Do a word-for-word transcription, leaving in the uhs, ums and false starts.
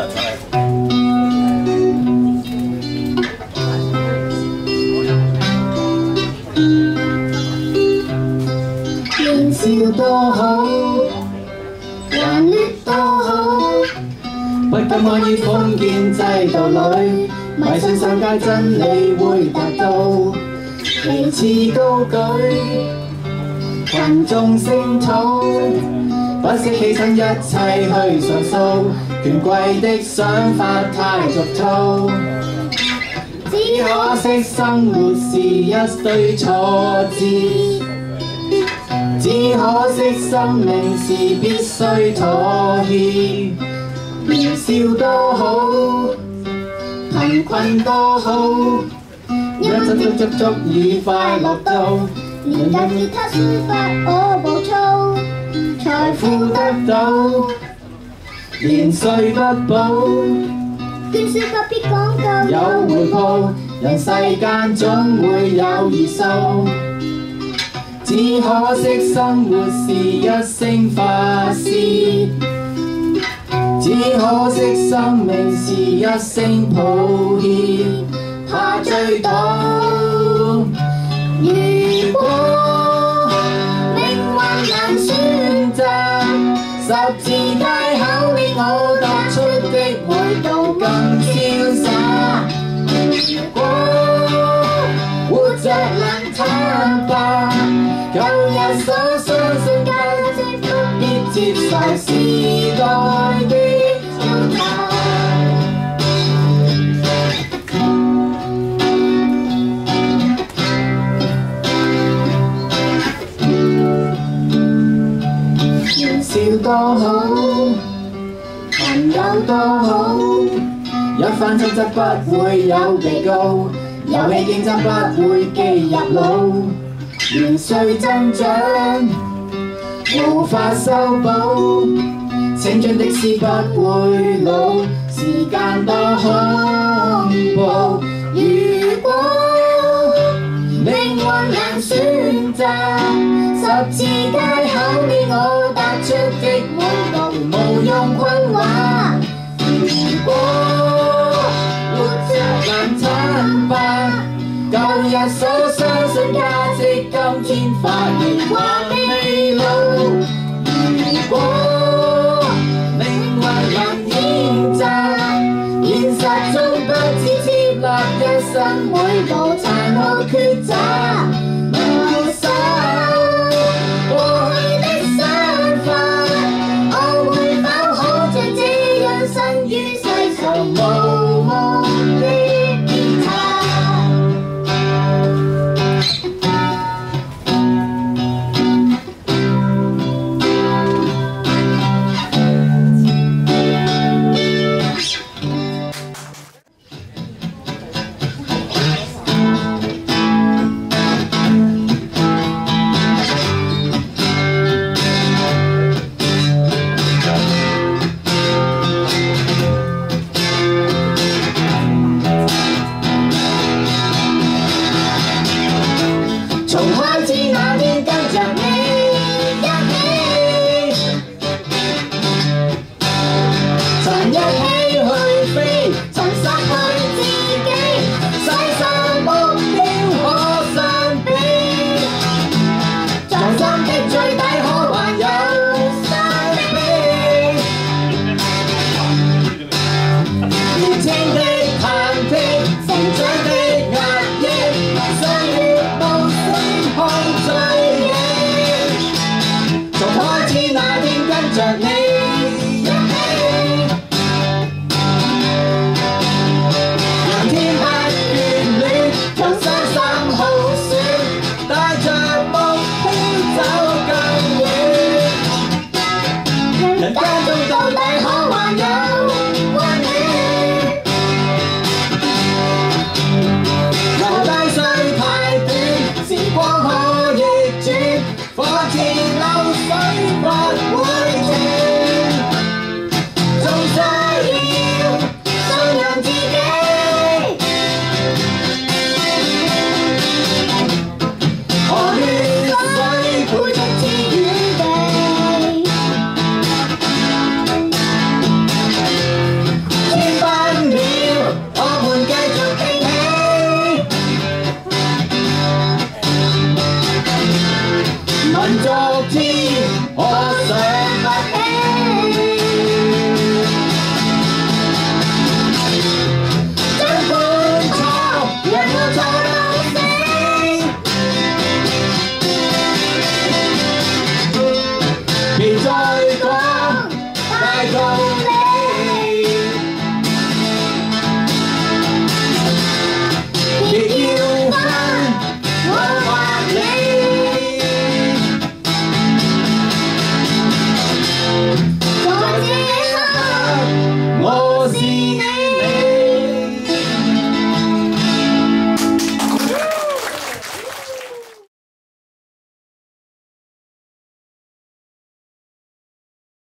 就係。 年少多好，頑劣多好， 不甘安於封建制度裏，迷信上街真理會達到，旗幟高舉，群眾聲討，不惜犧牲一切去上訴，權貴的想法太俗套，只可惜生活是一堆挫折。只可惜生命是必須妥協，年少多好，貧困多好，一則足足足以快樂到， 練緊吉他抒發我暴躁，財富得到，年歲不保， 捐書不必講究有回報，人世間總會有異數。只可惜生活是一聲發洩，只可惜生命是一聲抱歉，怕追討。如果命運難選擇，十字街口令我踏出的每步更瀟灑。如果活着能坦白，舊日所相信價值不必接受時代的糟蹋。年少多好，朋友多好，一番爭執不會有被告，遊戲競爭不會記入腦。年歲增長，無法修補，青春的詩不會老，時間多恐怖。如果命運能選擇，十字街口你我踏出的每步無用困惑。如果活着能坦白，舊日所相信價值，今天發現還未老。如果命運能譴責，現實中不只接納一生每步殘酷抉擇。無手過去的想法，我會否可像這樣生於世上無